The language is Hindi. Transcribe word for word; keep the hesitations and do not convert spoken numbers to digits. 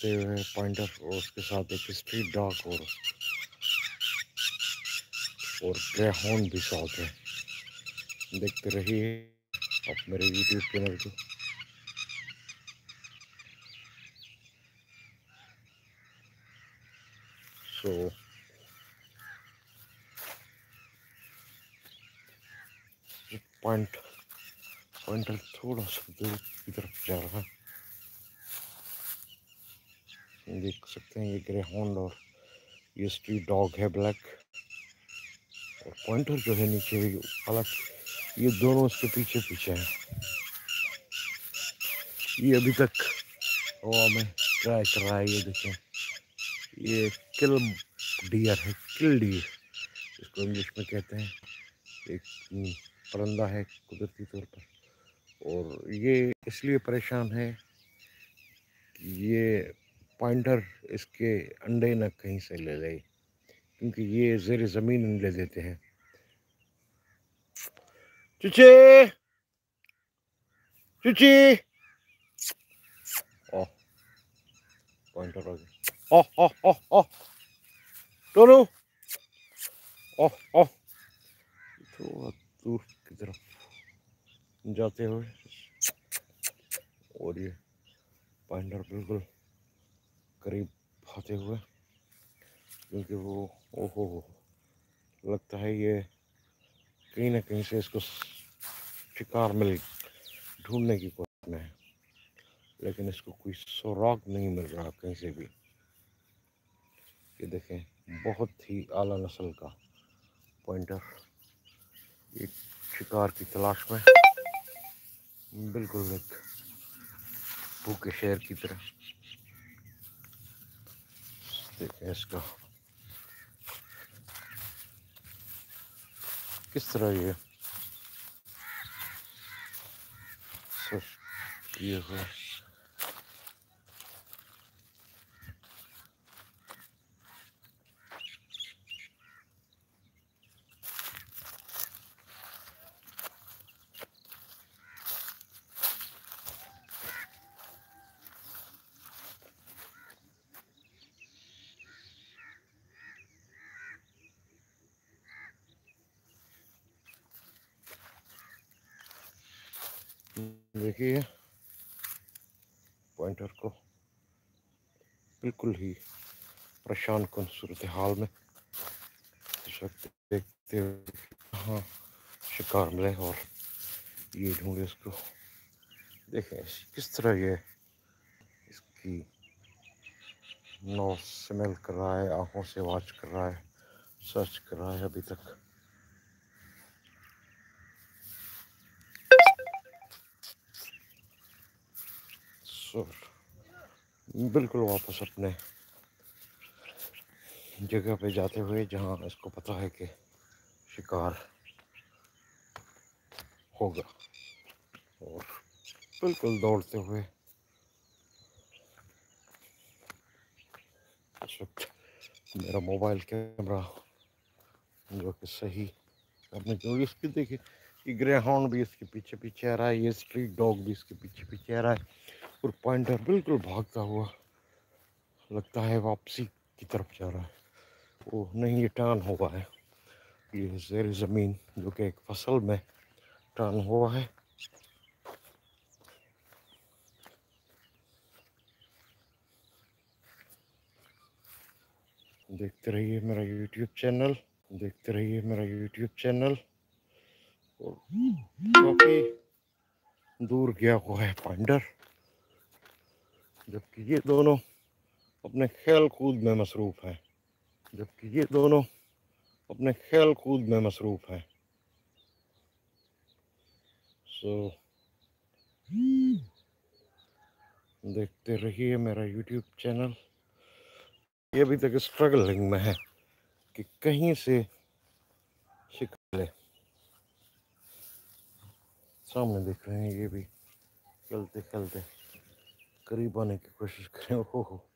करते हुए पॉइंटर और उसके साथ एक स्ट्रीट डॉग और और ग्रेहाउंड भी साथ है। देखते रहिए आप मेरे यूट्यूब चैनल को। सो पॉइंट पॉइंटर थोड़ा सा दूर की तरफ जा रहा है। देख सकते हैं ये ग्रेहाउंड और ये स्ट्रीट डॉग है ब्लैक, और पॉइंटर जो है नीचे, हालांकि ये दोनों इसके पीछे पीछे हैं। ये अभी तक हवा में ट्राई कर रहा है। ये देखें, ये किल डियर है, किल डियर इसको इंग्लिश में कहते हैं। एक परिंदा है कुदरती तौर पर, और ये इसलिए परेशान है कि ये पॉइंटर इसके अंडे न कहीं से ले ले, क्योंकि ये ज़ेर ज़मीन अंडे देते हैं। चुचे चुची ओह, पॉइंटर आ गया। ओह ओह ओह ओह टोनू, ओह ओह, थोड़ा दूर की तरफ जाते हुए, और ये पॉइंटर बिल्कुल करीब आते हुए, क्योंकि वो ओहो लगता है ये कहीं ना कहीं से इसको शिकार मिल ढूंढने की कोशिश में है, लेकिन इसको कोई सुराग नहीं मिल रहा कहीं से भी। ये देखें, बहुत ही आला नस्ल का पॉइंटर एक शिकार की तलाश में, बिल्कुल एक भूखे शेर की तरह। देखें इसका किस तरह ये सब किए हुए। देखिए पॉइंटर को बिल्कुल ही परेशान कन सूरत हाल में देखते हुए हाँ शिकार मिले, और ये ढूंढे इसको। देखें किस तरह ये इसकी नोज स्मेल कर रहा है, आंखों से वॉच कर रहा है, सर्च कर रहा है अभी तक। सो बिल्कुल वापस अपने जगह पे जाते हुए जहां इसको पता है कि शिकार होगा, और बिल्कुल दौड़ते हुए इस वक्त मेरा मोबाइल कैमरा जो कि सही अपने, क्योंकि इसकी देखिए ये ग्रेहाउंड भी इसके पीछे पीछे आ रहा है, ये स्ट्रीट डॉग भी इसके पीछे पीछे आ रहा है, और पॉइंटर बिल्कुल भागता हुआ लगता है वापसी की तरफ जा रहा है। वो नहीं, ये टर्न हुआ है, ये ज़ेर ज़मीन जो कि एक फसल में टर्न हुआ है। देखते रहिए मेरा यूट्यूब चैनल, देखते रहिए मेरा यूट्यूब चैनल। और काफ़ी दूर गया हुआ है पॉइंटर, जबकि ये दोनों अपने खेल कूद में मसरूफ़ हैं जबकि ये दोनों अपने खेल कूद में मसरूफ़ हैं। सो देखते रहिए मेरा यूट्यूब चैनल। ये अभी तक स्ट्रगलिंग में है कि कहीं से शिकार ले। सामने देख रहे हैं, ये भी खेलते खेलते करीब आने की कोशिश करें। ओहो